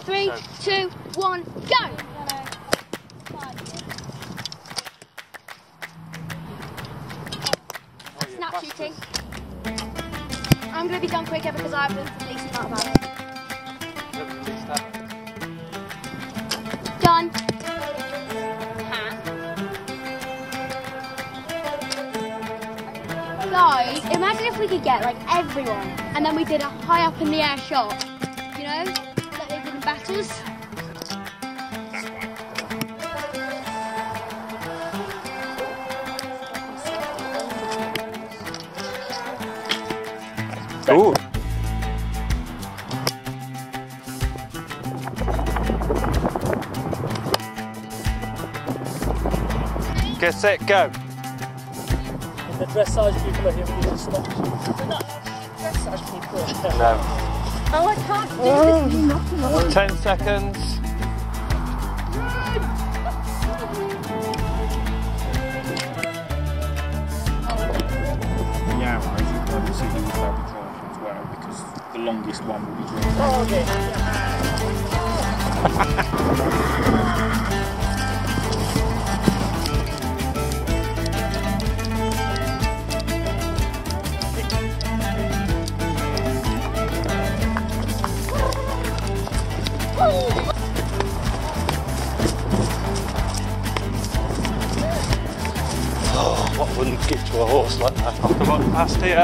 3, 2, 1, go! Snap shooting. I'm going to be done quicker because I've done the least amount of damage. Done. Guys, imagine if we could get like everyone and then we did a high up in the air shot, you know, like they did in battles. Ooh. Get set, go. The dressage people are here with you to stop. We're not dressage people. No. Oh, I can't do this. 10 seconds. Yeah, right. We'll see who will be drawn as well because the longest one will be drawn. Oh, okay. Oh, what wouldn't get to a horse like that? I've got past here.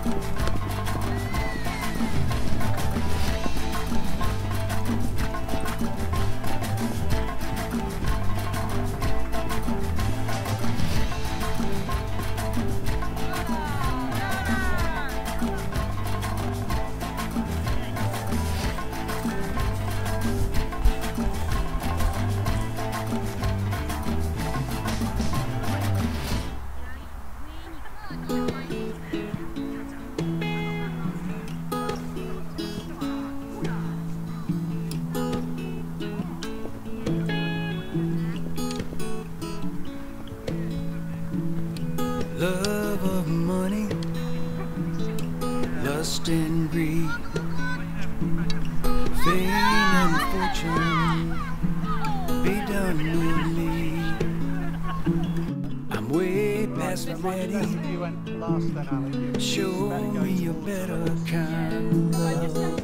Love of money, lust and greed, fame and fortune, be done with me. I'm way past ready. You went last then, Ali. Show me a better kind of love.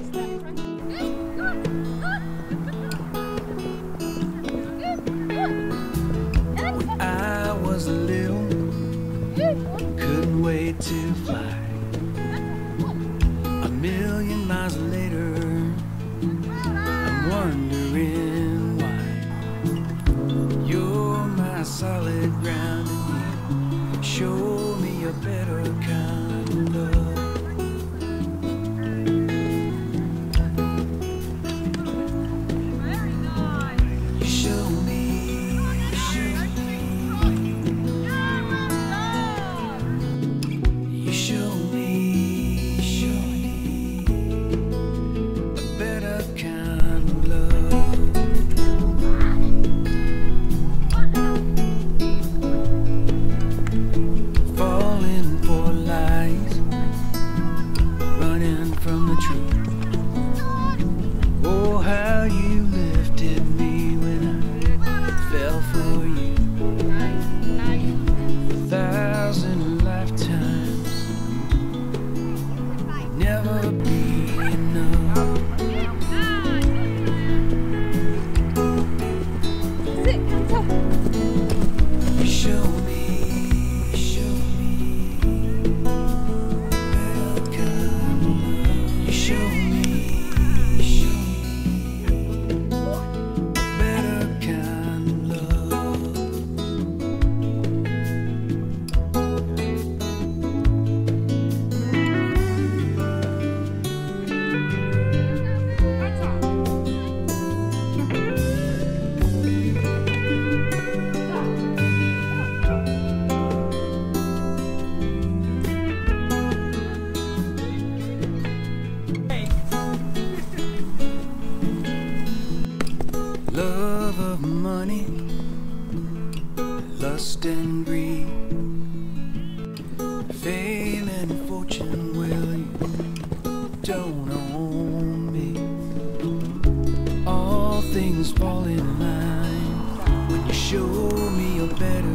I was little, couldn't wait to fly. A million miles later, I'm wondering why. You're my solid ground and you show me a better kind of love. You show me. Oh, how you lifted me when I fell for you. 1,000 lifetimes never be enough. You show me. Love of money, lust and greed, fame and fortune, well, you don't own me. All things fall in line when you show me a better